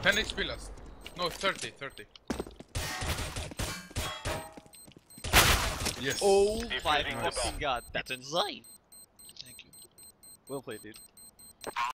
10 HP last. No, 30, 30. Yes. Oh my Defusing the fucking bomb. god, that's insane! Thank you. Well played, dude.